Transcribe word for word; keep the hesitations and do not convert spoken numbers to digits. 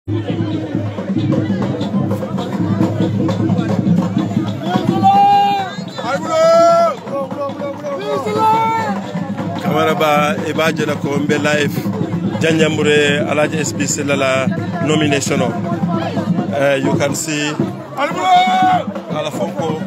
Camara ba e ba jela ko mbe live Janjambure Alaji S B C la nomination. Uh, you can see Ala Fonko.